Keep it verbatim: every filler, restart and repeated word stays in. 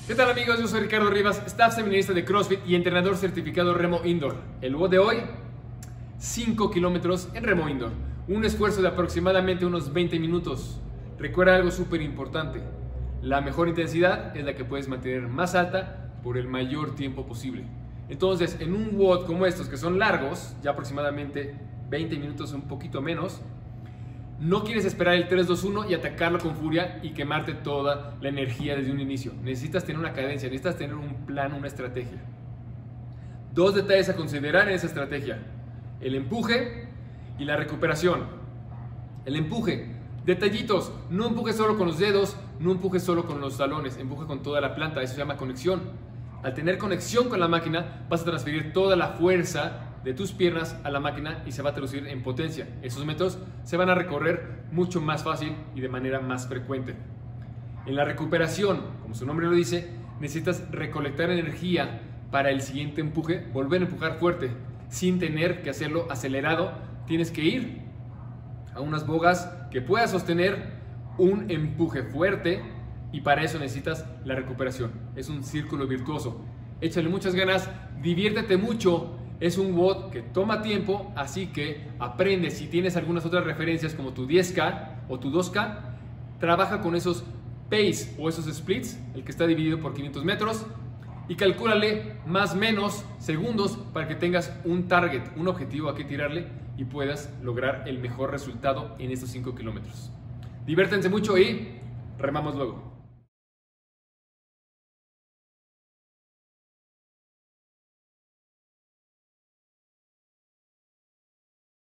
¿Qué tal amigos? Yo soy Ricardo Rivas, staff seminarista de CrossFit y entrenador certificado remo indoor. El WOD de hoy, cinco kilómetros en remo indoor. Un esfuerzo de aproximadamente unos veinte minutos. Recuerda algo súper importante. La mejor intensidad es la que puedes mantener más alta por el mayor tiempo posible. Entonces, en un WOD como estos, que son largos, ya aproximadamente veinte minutos, un poquito menos, no quieres esperar el tres dos uno y atacarlo con furia y quemarte toda la energía desde un inicio. Necesitas tener una cadencia, necesitas tener un plan, una estrategia. Dos detalles a considerar en esa estrategia: el empuje y la recuperación. El empuje, detallitos, no empujes solo con los dedos, no empujes solo con los talones, empuje con toda la planta, eso se llama conexión. Al tener conexión con la máquina, vas a transferir toda la fuerza de tus piernas a la máquina y se va a traducir en potencia. Esos métodos se van a recorrer mucho más fácil y de manera más frecuente. En la recuperación, como su nombre lo dice, necesitas recolectar energía para el siguiente empuje, volver a empujar fuerte, sin tener que hacerlo acelerado. Tienes que ir a unas bogas que puedas sostener un empuje fuerte y para eso necesitas la recuperación. Es un círculo virtuoso. Échale muchas ganas, diviértete mucho. Es un WOD que toma tiempo, así que aprende. Si tienes algunas otras referencias como tu diez K o tu dos K, trabaja con esos pace o esos splits, el que está dividido por quinientos metros, y calcúlale más o menos segundos para que tengas un target, un objetivo a que tirarle y puedas lograr el mejor resultado en estos cinco kilómetros. Diviértanse mucho y remamos luego.